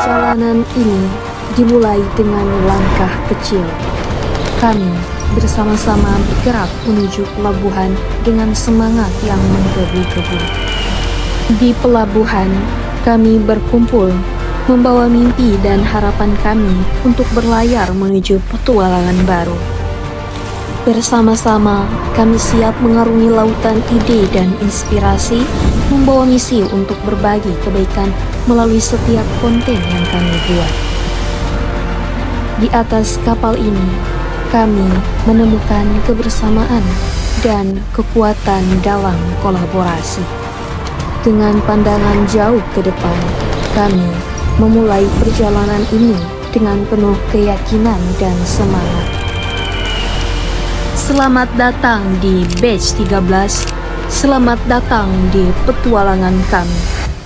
Perjalanan ini dimulai dengan langkah kecil. Kami bersama-sama bergerak menuju pelabuhan dengan semangat yang menggebu-gebu. Di pelabuhan, kami berkumpul, membawa mimpi dan harapan kami untuk berlayar menuju petualangan baru. Bersama-sama, kami siap mengarungi lautan ide dan inspirasi, membawa misi untuk berbagi kebaikan melalui setiap konten yang kami buat. Di atas kapal ini, kami menemukan kebersamaan dan kekuatan dalam kolaborasi. Dengan pandangan jauh ke depan, kami memulai perjalanan ini dengan penuh keyakinan dan semangat. Selamat datang di Batch 13, selamat datang di petualangan kami.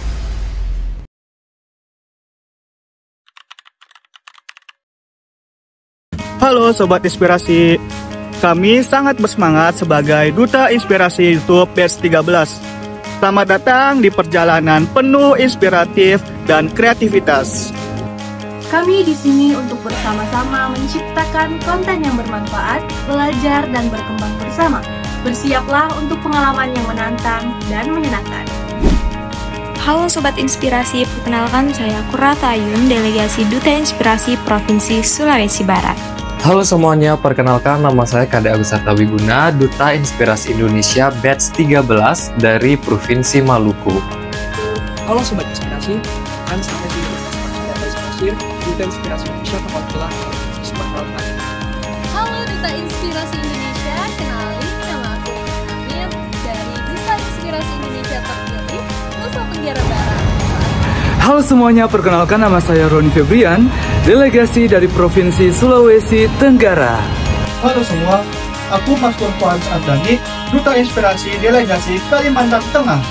Halo Sobat Inspirasi, kami sangat bersemangat sebagai Duta Inspirasi YouTube Batch 13. Selamat datang di perjalanan penuh inspiratif dan kreativitas. Kami di sini untuk bersama-sama menciptakan konten yang bermanfaat, belajar dan berkembang bersama. Bersiaplah untuk pengalaman yang menantang dan menyenangkan. Halo Sobat Inspirasi, perkenalkan saya Kurata Ayun, Delegasi Duta Inspirasi Provinsi Sulawesi Barat. Halo semuanya, perkenalkan nama saya Kade Agus Artawiguna, Duta Inspirasi Indonesia Batch 13 dari Provinsi Maluku. Halo Sobat Inspirasi, kan saya di Duta Inspirasi Indonesia Perwakilan Provinsi Sumatera Utara. Halo Duta Inspirasi Indonesia, kenalin nama aku Amir dari Duta Inspirasi Indonesia terpilih Nusa Tenggara Barat. Halo semuanya, perkenalkan nama saya Roni Febrian, delegasi dari Provinsi Sulawesi Tenggara. Halo semua, aku Maskur Fuad Adani, Duta Inspirasi Delegasi Kalimantan Tengah.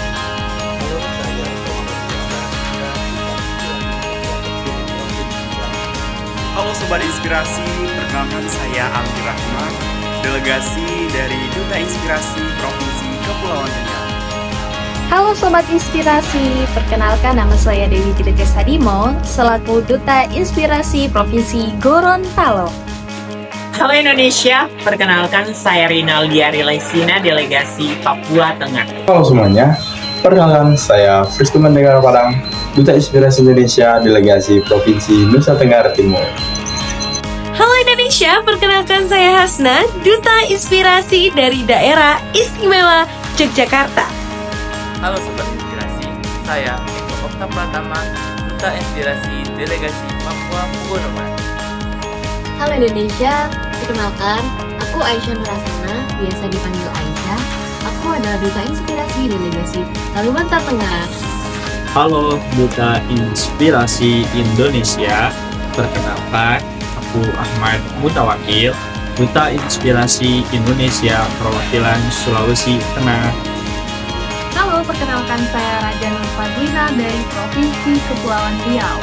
Halo Sobat Inspirasi, perkenalkan saya Aldi Rahman, delegasi dari Duta Inspirasi Provinsi Kepulauan Riau. Halo Sobat Inspirasi, perkenalkan nama saya Dewi Tireke Sadimo, selaku Duta Inspirasi Provinsi Gorontalo. Halo Indonesia, perkenalkan saya Rinaldia Rilesina, delegasi Papua Tengah. Halo semuanya, perkenalkan saya Fristuman Negara Padang, Duta Inspirasi Indonesia, delegasi Provinsi Nusa Tenggara Timur. Halo Indonesia, perkenalkan saya Hasna, Duta Inspirasi dari Daerah Istimewa Yogyakarta. Halo Sobat Inspirasi, saya Eko Okta Pratama, Duta Inspirasi Delegasi Papua Pegunungan. Halo Indonesia, perkenalkan, aku Aisyah Nurasana, biasa dipanggil Aisyah. Aku adalah Duta Inspirasi Delegasi Kalimantan Tengah. Halo Duta Inspirasi Indonesia, perkenalkan, aku Ahmad Mutawakil, Duta Inspirasi Indonesia Perwakilan Sulawesi Tengah. Halo, perkenalkan saya Raja Nur Fadlina dari Provinsi Kepulauan Riau.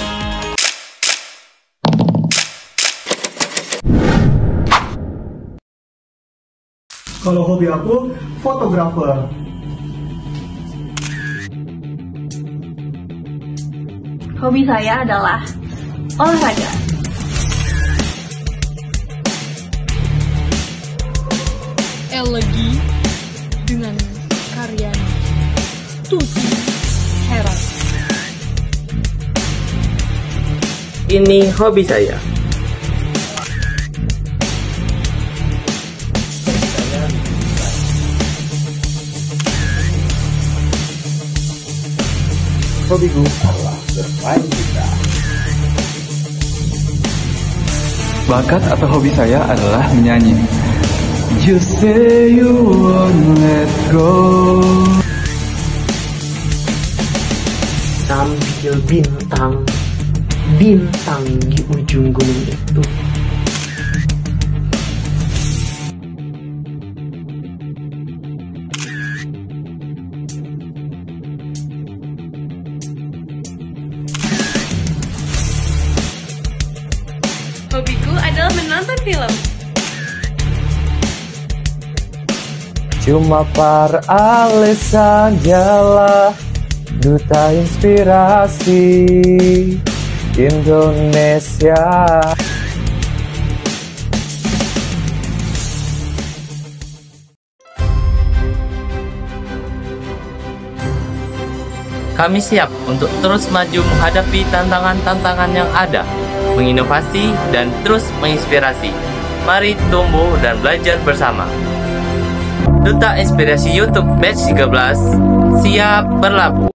Kalau hobi aku, fotografer. Hobi saya adalah olahraga. Elegi dengan karya Tuti Heran. Ini hobi saya. Hobiku adalah bermain gitar. Bakat atau hobi saya adalah menyanyi. You say you won't let go. Tampil bintang di ujung gunung itu. Hobiku adalah menonton film. Cuma para alasan sajalah Duta Inspirasi. Indonesia. Kami siap untuk terus maju menghadapi tantangan-tantangan yang ada, menginovasi dan terus menginspirasi. Mari tumbuh dan belajar bersama. Duta Inspirasi YouTube Batch 13 siap berlabuh.